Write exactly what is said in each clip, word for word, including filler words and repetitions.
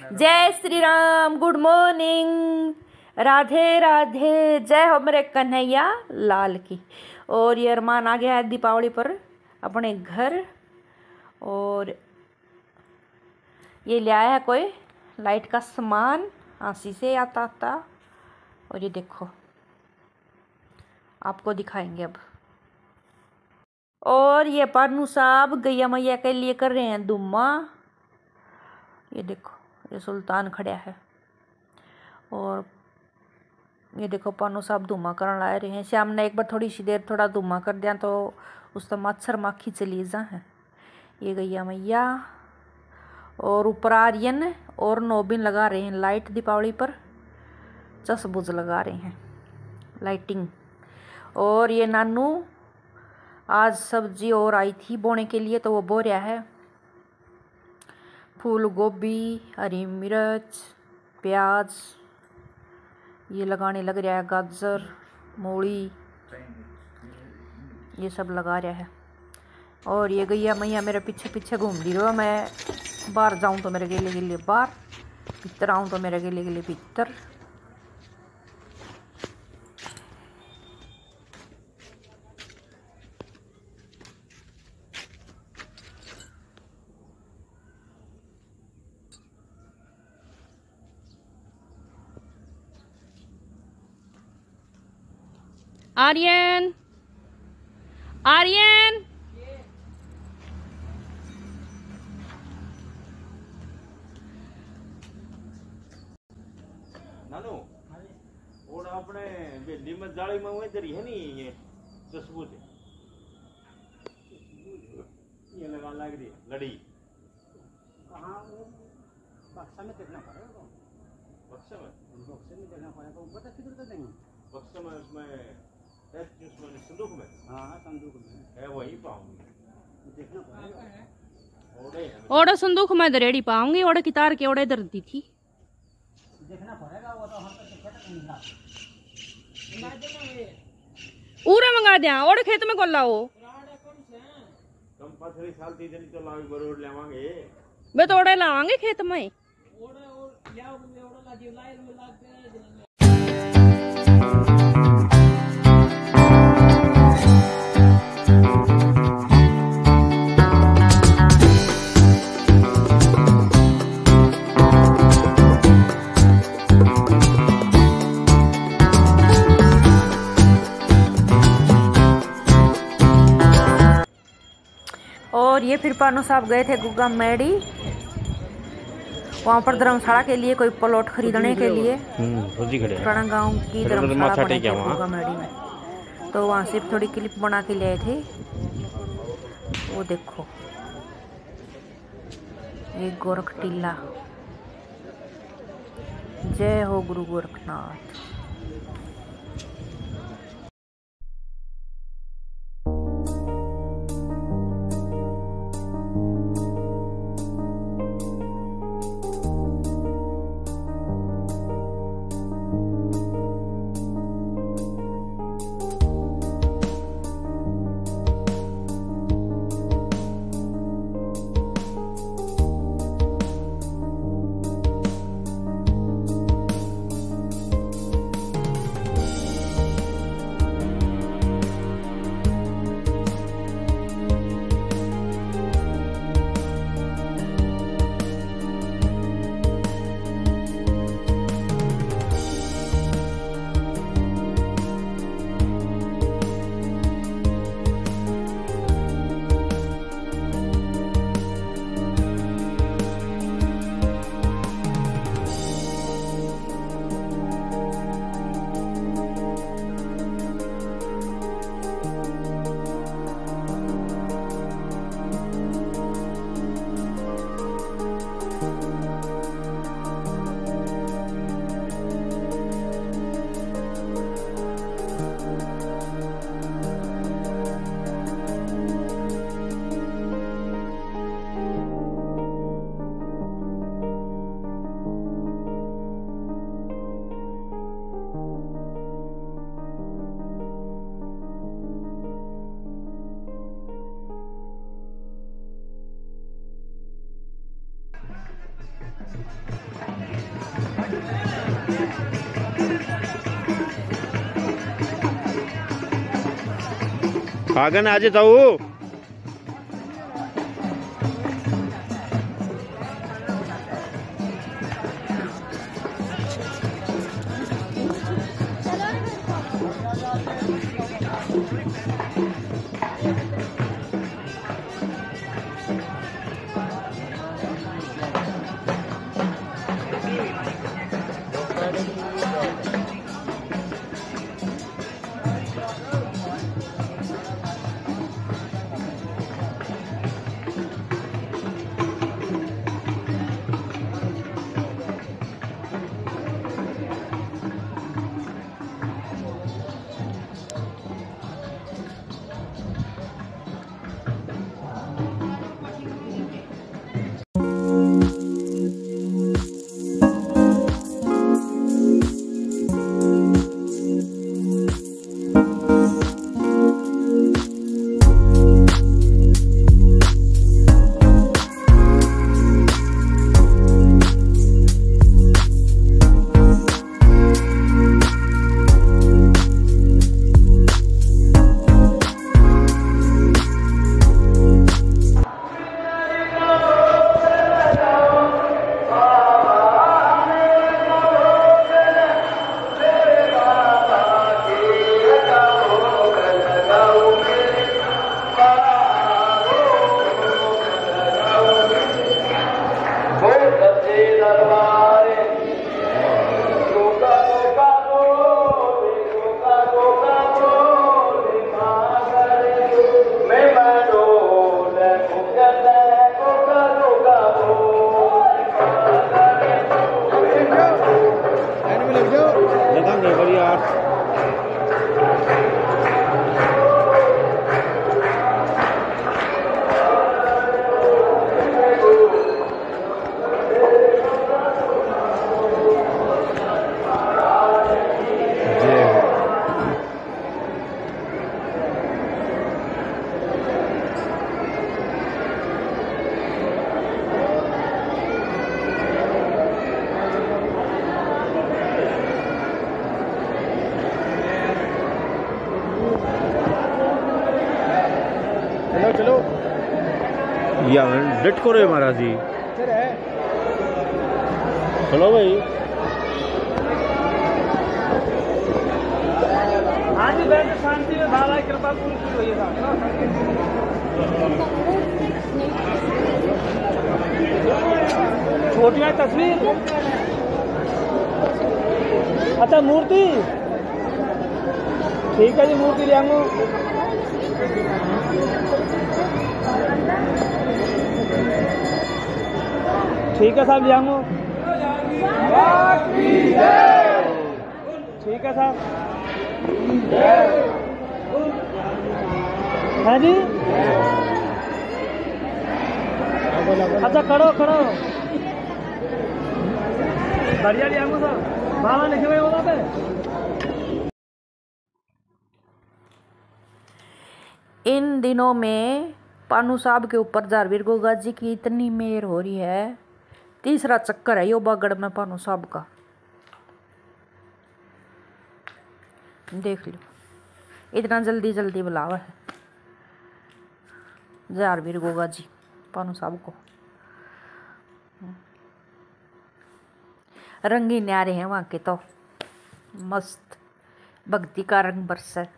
जय Shri Ram, good morning, Radhe Radhe, जय हो मेरे कन्हैया लाल की। और ये अरमान आ गया है दीपावली पर अपने घर, और ये ले आया है कोई लाइट का सामान, हांसी से आता आता। और ये देखो आपको दिखाएंगे अब। और ये पानू साहब गैया मैया के लिए कर रहे हैं दुम्मा। ये देखो ये सुल्तान खड़ा है, और ये देखो पानू साहब धुमा करने ला रहे हैं। श्याम ने एक बार थोड़ी सी देर थोड़ा धुमा कर दिया तो उस तो मच्छर माखी चली जा है। ये गैया मैया, और ऊपर आर्यन और नोबिन लगा रहे हैं लाइट दीपावली पर, चसबुज लगा रहे हैं लाइटिंग। और ये नानू आज सब्जी और आई थी बोने के लिए तो वो बो रहा है फूल गोभी, हरी मिर्च, प्याज, ये लगाने लग रहा है, गाजर, मूली, ये सब लगा रहा है। और ये गैया मैया मेरे पीछे पीछे घूम रही हो। मैं बाहर जाऊं तो मेरे गिले गिले बाहर, भीतर आऊं तो मेरे गिले गिले भीतर। आर्यन, आर्यन, नानू और अपने बेली में जाली में इधर ही है नी ये तस्बूत ये लगा लग रही लड़ी कहाँ वो बक्सा में देखना पड़ेगा। बक्से में बक्से में देखना पड़ेगा, वो बता किधर का देंगे। बक्से में उसमें उसमें संदूक में, हाँ संदूक में है, वही पाऊंगी, देखना पड़ेगा। ओड़े ओड़ा संदूक में दरेड़ी पाऊंगी, ओड़े की तार के ओड़े इधर दी थी, देखना पड़ेगा। वो तो हम तो खेत नहीं मिला पूरा मंगा दिया। ओड़े खेत में कोला हो कम पथरी साल तीन दिन तो लाग बरोड लेवांगे बे तो ओड़े लावांगे खेत में। और ये फिर पानू साहब गए थे गुग्गा मेड़ी, वहाँ पर धर्मशाला के लिए कोई प्लॉट खरीदने के लिए। पुराना गांव की धर्मशाला बनी थी गुग्गा मेड़ी में, तो वहाँ से थोड़ी क्लिप बना के ले आए थे। वो देखो ये गोरख टीला, जय हो गुरु गोरखनाथ। आगन आज जाऊ चलो या डट करो महाराज जी चलो भाई हाँ जी बैठ शांति में बाबा की कृपा पूरी हुई है। छोटिया तस्वीर अच्छा मूर्ति ठीक है जी मूर्ति ले आऊँ ठीक है साहब ले आऊँ ठीक है साहब हाँ जी अच्छा करो करो बढ़िया ले आऊँ सर बाबा लिखे हुए वहाँ पे। इन दिनों में पानू साहब के ऊपर जारवीर गोगा जी की इतनी मेहर हो रही है। तीसरा चक्कर है यो बागड़ में पानू साहब का, देख लो इतना जल्दी जल्दी बुलावा है जारवीर गोगा जी पानू साहब को। रंग ही न्यारे हैं वहाँ के तो, मस्त भक्ति का रंग बरस है।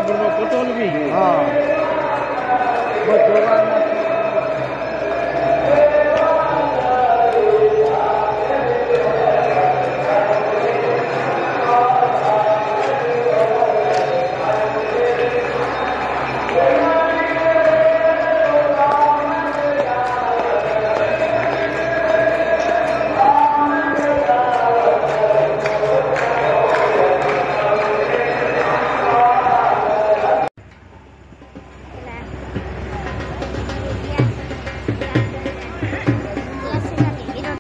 बराबर में पटोल भी हाँ बस जोगाड़